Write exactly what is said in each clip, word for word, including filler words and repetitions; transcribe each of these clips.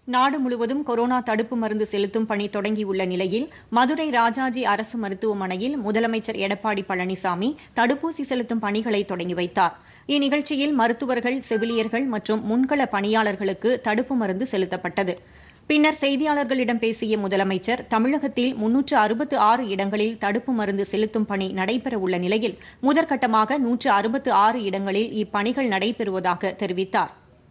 நாடு முழுவதும் கொரோனா தடுப்பு மருந்து செலுத்தும் பணி தொடங்கியுள்ள நிலையில் மதுரை ராஜாஜி அரசு மருத்துவமனையில் முதலமைச்சர் எடப்பாடி பழனிசாமி தடுப்பூசி செலுத்தும் பணிகளை தொடங்கி வைத்தார். இந்நிகழ்ச்சியில் மருத்துவர்கள், செவிலியர்கள் மற்றும் முன்கள பணியாளர்களுக்கு தடுப்பு மருந்து செலுத்தப்பட்டது. பின்னர் செய்தியாளர்களிடம் பேசிய முதலமைச்சர், தமிழகத்தில் முன்னூற்று அறுபத்து ஆறு இடங்களில் தடுப்பு மருந்து செலுத்தும் பணி நடைபெறவுள்ள நிலையில் முதற்கட்டமாக நூற்று அறுபத்து ஆறு இடங்களில் இப்பணிகள் நடைபெறுவதாக தெரிவித்தார்.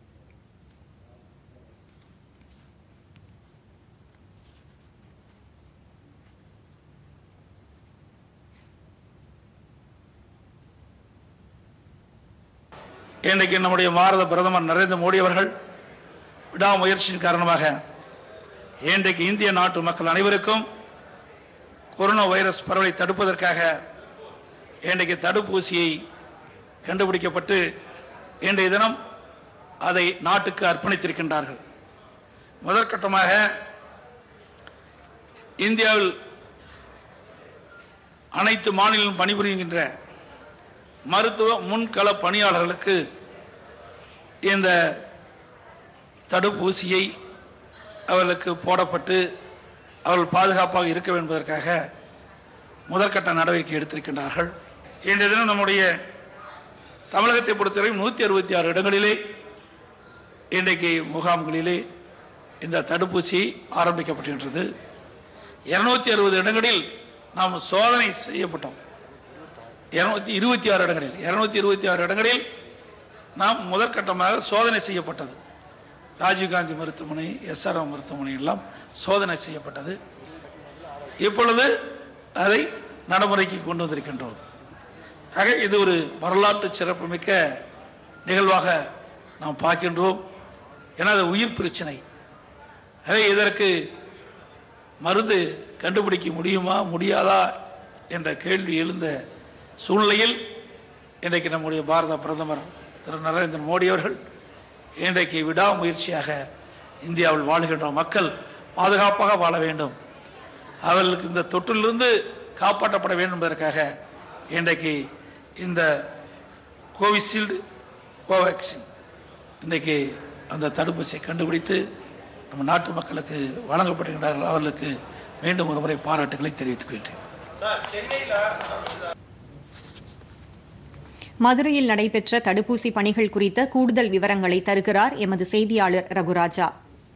இன்றைக்கு நம்முடைய பாரத பிரதமர் நரேந்திர மோடி அவர்கள் விடாமுயற்சியின் காரணமாக இன்றைக்கு இந்திய நாட்டு மக்கள் அனைவருக்கும் கொரோனா வைரஸ் பரவலை தடுப்பதற்காக இன்றைக்கு தடுப்பூசியை கண்டுபிடிக்கப்பட்டு இன்றைய தினம் அதை நாட்டுக்கு அர்ப்பணித்திருக்கின்றார்கள். முதற்கட்டமாக இந்தியாவில் அனைத்து மாநிலம் பணிபுரிகின்ற மருத்துவ முன்கள பணியாளர்களுக்கு இந்த தடுப்பூசியை அவர்களுக்கு போடப்பட்டு அவர்கள் பாதுகாப்பாக இருக்க வேண்டும் என்பதற்காக முதற்கட்ட நடவடிக்கை எடுத்திருக்கின்றார்கள். இன்றைய தினம் நம்முடைய தமிழகத்தை பொறுத்தவரை நூற்றி அறுபத்தி ஆறு இடங்களிலே இன்றைக்கு முகாம்களிலே இந்த தடுப்பூசி ஆரம்பிக்கப்பட்டிருக்கிறது. இருநூத்தி அறுபது இடங்களில் நாம் சோதனை செய்யப்பட்டோம். இருநூத்தி இருபத்தி ஆறு இடங்களில் இருநூத்தி இருபத்தி ஆறு இடங்களில் நாம் முதற்கட்டமாக சோதனை செய்யப்பட்டது. ராஜீவ்காந்தி மருத்துவமனை, எஸ்ஆர்எம் மருத்துவமனை எல்லாம் சோதனை செய்யப்பட்டது. இப்பொழுது அதை நடைமுறைக்கு கொண்டு வந்திருக்கின்றோம். ஆக இது ஒரு வரலாற்று சிறப்புமிக்க நிகழ்வாக நாம் பார்க்கின்றோம். ஏன்னா அது உயிர் பிரச்சனை. ஆக இதற்கு மருந்து கண்டுபிடிக்க முடியுமா முடியாதா என்ற கேள்வி எழுந்த சூழ்நிலையில் இன்றைக்கு நம்முடைய பாரத பிரதமர் திரு நரேந்திர மோடி அவர்கள் இன்றைக்கு விடாமுயற்சியாக இந்தியாவில் வாழ்கின்ற மக்கள் பாதுகாப்பாக வாழ வேண்டும், அவர்களுக்கு இந்த தொற்றிலிருந்து காப்பாற்றப்பட வேண்டும் என்பதற்காக இன்றைக்கு இந்த கோவிஷீல்டு, கோவேக்சின் இன்றைக்கு அந்த தடுப்பூசியை கண்டுபிடித்து நம்ம நாட்டு மக்களுக்கு வழங்கப்படுகின்றார்கள். அவர்களுக்கு மீண்டும் ஒரு முறை பாராட்டுகளை தெரிவித்துக் கொள்கிறேன். மதுரையில் நடைபெற்ற தடுப்பூசி பணிகள் குறித்த கூடுதல் விவரங்களை தருகிறார் எமது செய்தியாளர் ரகுராஜா.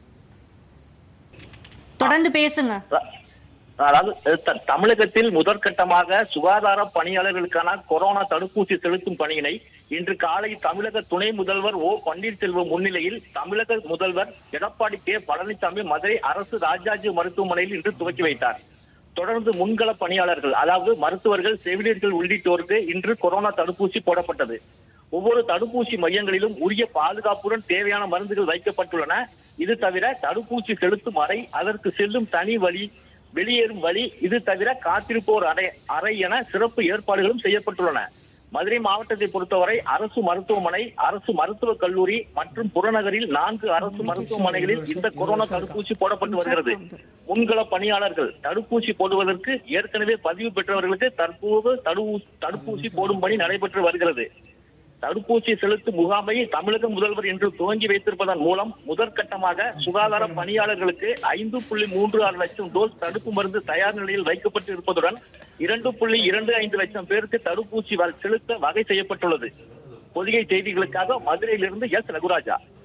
தொடர்ந்து பேசுங்க. அதாவது தமிழகத்தில் முதற்கட்டமாக சுகாதார பணியாளர்களுக்கான கொரோனா தடுப்பூசி செலுத்தும் பணியினை இன்று காலை தமிழக துணை முதல்வர் ஓ பன்னீர்செல்வம் முன்னிலையில் தமிழக முதல்வர் எடப்பாடி கே பழனிசாமி மதுரை அரசு ராஜாஜி மருத்துவமனையில் இன்று துவக்கி வைத்தார். தொடர்ந்து முன்கள பணியாளர்கள், அதாவது மருத்துவர்கள், செவிலியர்கள் உள்ளிட்டோருக்கு இன்று கொரோனா தடுப்பூசி போடப்பட்டது. ஒவ்வொரு தடுப்பூசி மையங்களிலும் உரிய பாதுகாப்புடன் தேவையான மருந்துகள் வைக்கப்பட்டுள்ளன. இது தவிர தடுப்பூசி செலுத்தும் அறை, அதற்கு செல்லும் தனி வழி, வெளியேறும் வழி, இது தவிர காத்திருப்போர் அறை அறை என சிறப்பு ஏற்பாடுகளும் செய்யப்பட்டுள்ளன. மதுரை மாவட்டத்தை பொறுத்தவரை அரசு மருத்துவமனை, அரசு மருத்துவக் கல்லூரி மற்றும் புறநகரில் நான்கு அரசு மருத்துவமனைகளில் இந்த கொரோனா தடுப்பூசி போடப்பட்டு வருகிறது. முன்கள பணியாளர்கள் தடுப்பூசி போடுவதற்கு ஏற்கனவே பதிவு பெற்றவர்களுக்கு தற்போது தடுப்பூசி போடும் பணி நடைபெற்று வருகிறது. தடுப்பூசி செலுத்தும் முகாமை தமிழக முதல்வர் இன்று துவங்கி வைத்திருப்பதன் மூலம் முதற்கட்டமாக சுகாதார பணியாளர்களுக்கு ஐந்து புள்ளி மூன்று ஆறு லட்சம் டோஸ் தடுப்பு மருந்து தயார் நிலையில் வைக்கப்பட்டு இருப்பதுடன் இரண்டு புள்ளி இரண்டு ஐந்து லட்சம் பேருக்கு தடுப்பூசி செலுத்த வகை செய்யப்பட்டுள்ளது. பொதிகை செய்திகளுக்காக மதுரையிலிருந்து எஸ் ரகுராஜா.